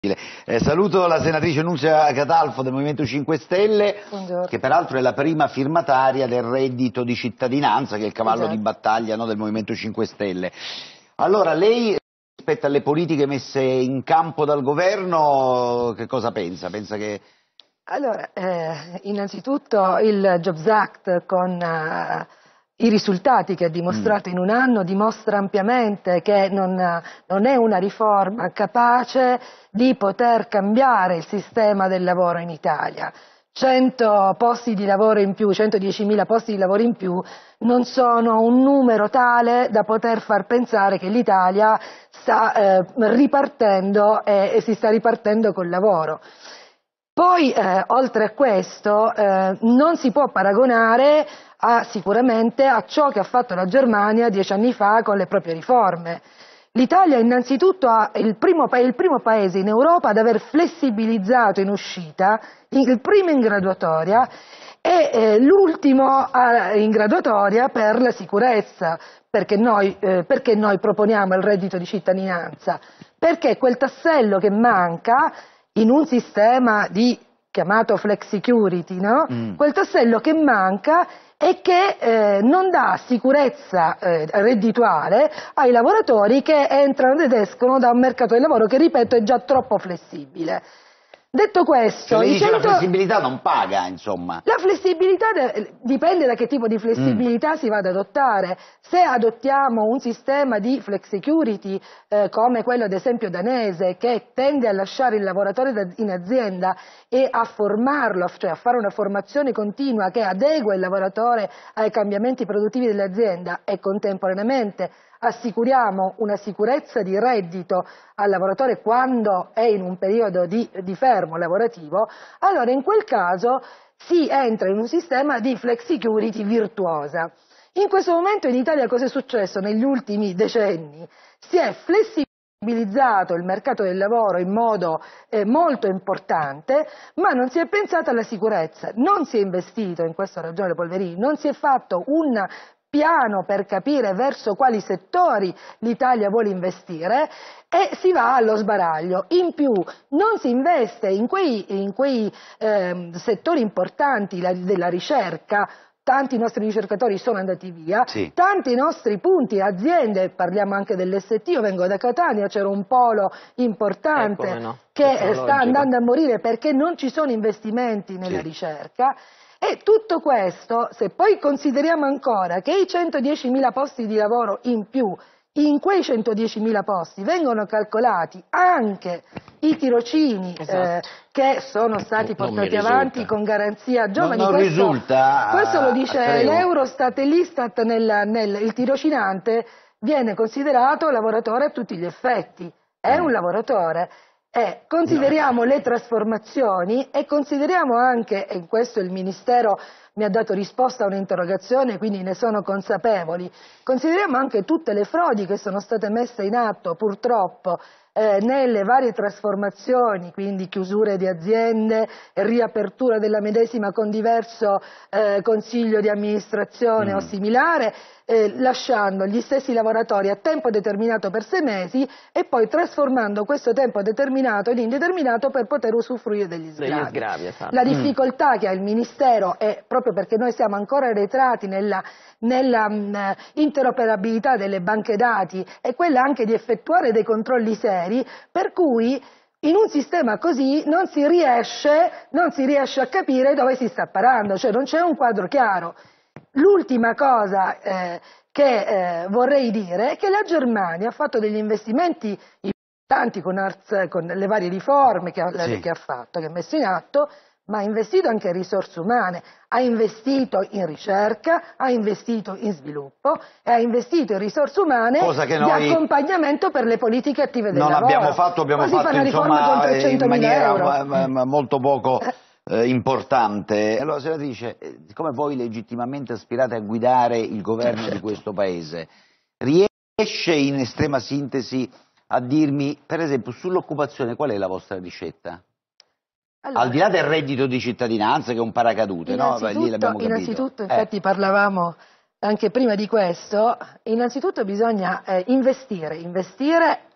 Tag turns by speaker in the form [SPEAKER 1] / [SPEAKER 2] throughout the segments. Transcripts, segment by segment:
[SPEAKER 1] Saluto la senatrice Nunzia Catalfo del Movimento 5 Stelle,
[SPEAKER 2] Buongiorno.
[SPEAKER 1] che peraltro è la prima firmataria del reddito di cittadinanza, che è il cavallo di battaglia, no, del Movimento 5 Stelle. Allora, lei rispetto alle politiche messe in campo dal governo, che cosa pensa? Pensa che...
[SPEAKER 2] Allora, innanzitutto il Jobs Act con i risultati che ha dimostrato in un anno dimostra ampiamente che non è una riforma capace di poter cambiare il sistema del lavoro in Italia. 100 posti di lavoro in più, 110.000 posti di lavoro in più non sono un numero tale da poter far pensare che l'Italia sta ripartendo e si sta ripartendo col lavoro. Poi, oltre a questo, non si può paragonare sicuramente a ciò che ha fatto la Germania 10 anni fa con le proprie riforme. L'Italia innanzitutto è il primo paese in Europa ad aver flessibilizzato in uscita, il primo in graduatoria e l'ultimo in graduatoria per la sicurezza. Perché noi proponiamo il reddito di cittadinanza? Perché quel tassello che manca in un sistema chiamato flex security, no? Quel tassello che manca e che non dà sicurezza reddituale ai lavoratori che entrano ed escono da un mercato del lavoro che, ripeto, è già troppo flessibile. Detto questo,
[SPEAKER 1] lei dice la flessibilità non paga, insomma.
[SPEAKER 2] La flessibilità dipende da che tipo di flessibilità si va ad adottare. Se adottiamo un sistema di flex security come quello ad esempio danese, che tende a lasciare il lavoratore in azienda e a formarlo, cioè a fare una formazione continua che adegua il lavoratore ai cambiamenti produttivi dell'azienda e contemporaneamente assicuriamo una sicurezza di reddito al lavoratore quando è in un periodo di fermo lavorativo, allora in quel caso si entra in un sistema di flex security virtuosa. In questo momento in Italia cosa è successo negli ultimi decenni? Si è flessibilizzato il mercato del lavoro in modo molto importante, ma non si è pensato alla sicurezza, non si è investito, in questo ha ragione Polverini, non si è fatto un piano per capire verso quali settori l'Italia vuole investire e si va allo sbaraglio. In più non si investe in quei settori importanti della ricerca. Tanti nostri ricercatori sono andati via,
[SPEAKER 1] sì.
[SPEAKER 2] Tanti nostri punti, aziende, parliamo anche dell'ST, io vengo da Catania, c'era un polo importante che sta andando a morire perché non ci sono investimenti nella ricerca. E tutto questo, se poi consideriamo ancora che i 110.000 posti di lavoro in più, in quei 110.000 posti vengono calcolati anche i tirocini che sono stati portati avanti con garanzia a giovani.
[SPEAKER 1] Non risulta.
[SPEAKER 2] Questo lo dice l'Eurostat e l'Istat, il tirocinante viene considerato lavoratore a tutti gli effetti, è un lavoratore. Consideriamo le trasformazioni e consideriamo anche, e in questo il Ministero mi ha dato risposta a un'interrogazione, quindi ne sono consapevoli, consideriamo anche tutte le frodi che sono state messe in atto purtroppo nelle varie trasformazioni, quindi chiusure di aziende, riapertura della medesima con diverso consiglio di amministrazione o similare, lasciando gli stessi lavoratori a tempo determinato per 6 mesi e poi trasformando questo tempo determinato in indeterminato per poter usufruire degli sgravi. La difficoltà che ha il Ministero è proprio perché noi siamo ancora arretrati nella interoperabilità delle banche dati e quella anche di effettuare dei controlli seri, per cui in un sistema così non si riesce a capire dove si sta parando, cioè non c'è un quadro chiaro. L'ultima cosa che vorrei dire è che la Germania ha fatto degli investimenti importanti con le varie riforme che ha fatto, che ha messo in atto, ma ha investito anche in risorse umane, ha investito in ricerca, ha investito in sviluppo e ha investito in risorse umane di accompagnamento per le politiche attive del lavoro.
[SPEAKER 1] Non abbiamo fatto, insomma, in maniera molto poco importante. Allora, senatrice, siccome voi legittimamente aspirate a guidare il governo di questo Paese, riesce in estrema sintesi a dirmi, per esempio, sull'occupazione qual è la vostra ricetta? Allora, al di là del reddito di cittadinanza che è un paracadute, no? Lì l'abbiamo capito.
[SPEAKER 2] Innanzitutto, infatti parlavamo anche prima di questo, innanzitutto bisogna investire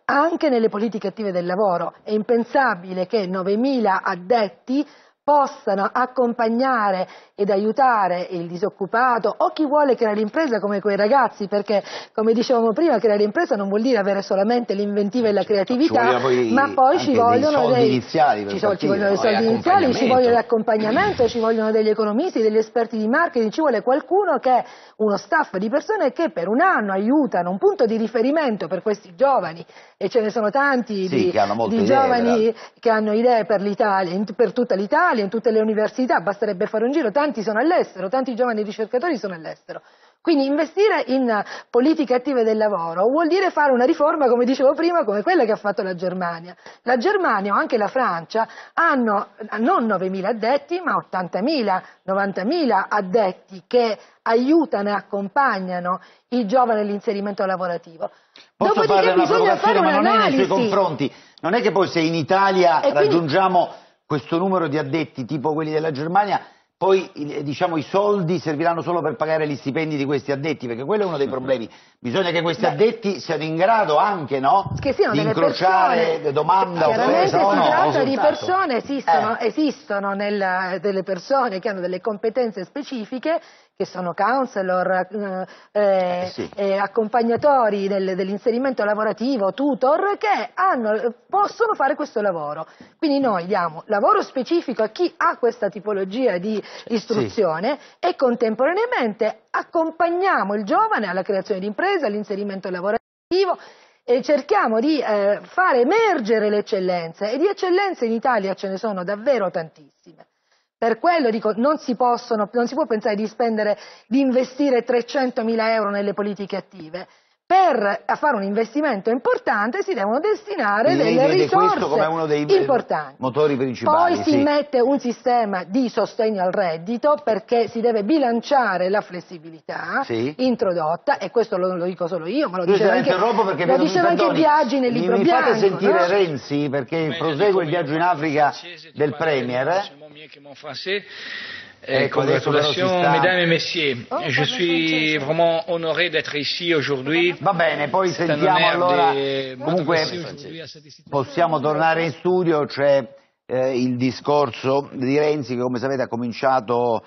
[SPEAKER 2] anche nelle politiche attive del lavoro. È impensabile che 9.000 addetti possano accompagnare ed aiutare il disoccupato o chi vuole creare impresa come quei ragazzi, perché come dicevamo prima creare impresa non vuol dire avere solamente l'inventiva e la creatività, ma poi ci vogliono
[SPEAKER 1] dei soldi iniziali,
[SPEAKER 2] ci vogliono l'accompagnamento, ci vogliono degli economisti, degli esperti di marketing, ci vuole qualcuno che, uno staff di persone che per un anno aiutano, un punto di riferimento per questi giovani, e ce ne sono tanti di giovani che hanno idee per l'Italia, per tutta l'Italia, in tutte le università, basterebbe fare un giro, tanti sono all'estero, tanti giovani ricercatori sono all'estero. Quindi investire in politiche attive del lavoro vuol dire fare una riforma, come dicevo prima, come quella che ha fatto la Germania. La Germania o anche la Francia hanno non 9.000 addetti, ma 80.000, 90.000 addetti che aiutano e accompagnano i giovani all'inserimento lavorativo.
[SPEAKER 1] Posso fare una provocazione, ma non è nei suoi confronti. Non è che poi se in Italia raggiungiamo questo numero di addetti tipo quelli della Germania, poi diciamo i soldi serviranno solo per pagare gli stipendi di questi addetti, perché quello è uno dei problemi. Bisogna che questi addetti siano in grado anche di incrociare domanda,
[SPEAKER 2] offerta. Chiaramente si tratta di persone, esistono delle persone che hanno delle competenze specifiche, che sono counselor, accompagnatori dell'inserimento lavorativo, tutor, che possono fare questo lavoro. Quindi noi diamo lavoro specifico a chi ha questa tipologia di istruzione e contemporaneamente accompagniamo il giovane alla creazione di imprese, all'inserimento lavorativo e cerchiamo di fare emergere le eccellenze, e di eccellenze in Italia ce ne sono davvero tantissime. Per quello dico, non si può pensare di investire 300.000 euro nelle politiche attive. Per fare un investimento importante si devono destinare delle risorse
[SPEAKER 1] come uno dei
[SPEAKER 2] importanti.
[SPEAKER 1] Motori principali.
[SPEAKER 2] Poi si mette un sistema di sostegno al reddito, perché si deve bilanciare la flessibilità introdotta, e questo lo dico solo io, ma lo diceva anche Biagi nel libro bianco.
[SPEAKER 1] Mi fate sentire Renzi, perché prosegue il viaggio in Africa del Premier.
[SPEAKER 3] Congratulations, mesdames et messieurs. Je suis vraiment honoré d'être ici aujourd'hui.
[SPEAKER 1] Va bene, poi sentiamo allora. Comunque possiamo tornare in studio. C'è il discorso di Renzi, che come sapete ha cominciato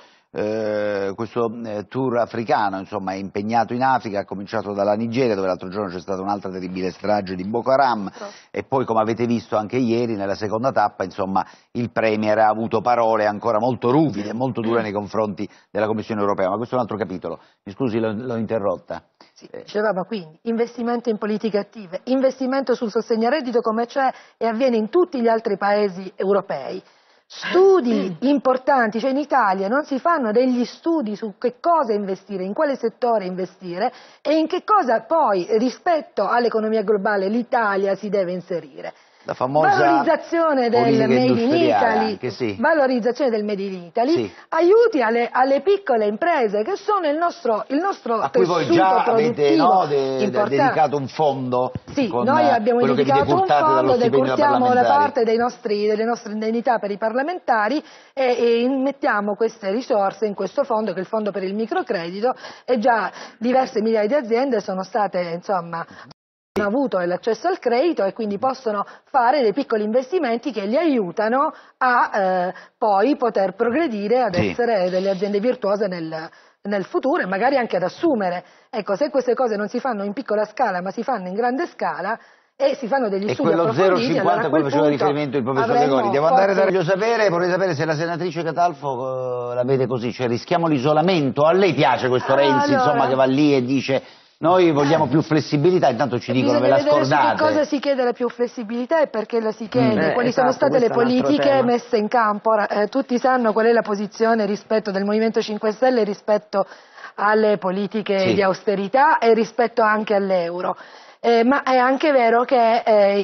[SPEAKER 1] questo tour africano, insomma è impegnato in Africa, ha cominciato dalla Nigeria, dove l'altro giorno c'è stata un'altra terribile strage di Boko Haram, e poi, come avete visto anche ieri nella seconda tappa, insomma il Premier ha avuto parole ancora molto ruvide, molto dure nei confronti della Commissione europea, ma questo è un altro capitolo. Mi scusi, l'ho interrotta.
[SPEAKER 2] Sì, dicevamo quindi investimento in politiche attive, investimento sul sostegno al reddito, come c'è e avviene in tutti gli altri paesi europei. Studi importanti, cioè in Italia non si fanno degli studi su che cosa investire, in quale settore investire e in che cosa poi rispetto all'economia globale l'Italia si deve inserire.
[SPEAKER 1] La famosa
[SPEAKER 2] valorizzazione del Made in Italy, valorizzazione del Made in Italy, aiuti alle piccole imprese che sono il nostro
[SPEAKER 1] a cui voi già avete dedicato un fondo.
[SPEAKER 2] Sì, noi abbiamo dedicato un fondo, decurtiamo la parte delle nostre indennità per i parlamentari e mettiamo queste risorse in questo fondo, che è il fondo per il microcredito, e già diverse migliaia di aziende sono state, insomma, hanno avuto l'accesso al credito e quindi possono fare dei piccoli investimenti che li aiutano a poi poter progredire ad essere delle aziende virtuose nel futuro e magari anche ad assumere. Ecco, se queste cose non si fanno in piccola scala ma si fanno in grande scala e si fanno degli studi approfonditi,
[SPEAKER 1] e quello 0,50 a cui faceva riferimento il professor De Gori. Devo andare da vorrei sapere se la senatrice Catalfo la vede così, cioè rischiamo l'isolamento. A lei piace questo Renzi, insomma, che va lì e dice noi vogliamo più flessibilità, intanto ci dicono ve la scordate.
[SPEAKER 2] Che cosa si chiede la più flessibilità e perché la si chiede, quali sono state le politiche messe in campo. Tutti sanno qual è la posizione rispetto del Movimento 5 Stelle rispetto alle politiche di austerità e rispetto anche all'euro. Ma è anche vero che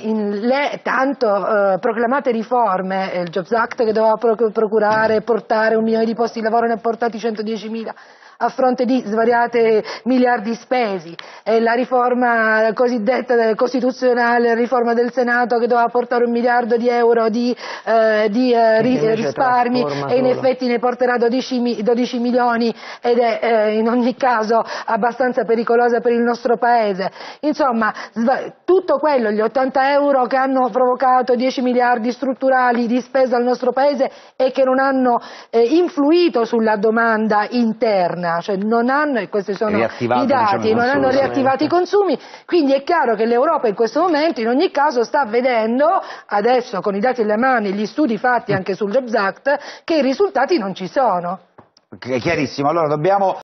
[SPEAKER 2] le tanto proclamate riforme, il Jobs Act che doveva portare 1 milione di posti di lavoro, ne ha portati 110.000, a fronte di svariate miliardi spesi, la riforma cosiddetta costituzionale, la riforma del Senato che doveva portare 1 miliardo di euro di risparmi e in effetti ne porterà 12 milioni ed è in ogni caso abbastanza pericolosa per il nostro Paese. Insomma, tutto quello, gli 80 euro che hanno provocato 10 miliardi strutturali di spesa al nostro Paese e che non hanno influito sulla domanda interna, cioè non hanno, e questi sono i dati, non hanno riattivato i consumi, quindi è chiaro che l'Europa in questo momento in ogni caso sta vedendo, adesso con i dati alla mano e gli studi fatti anche sul Jobs Act, che i risultati non ci sono.
[SPEAKER 1] Chiarissimo, allora dobbiamo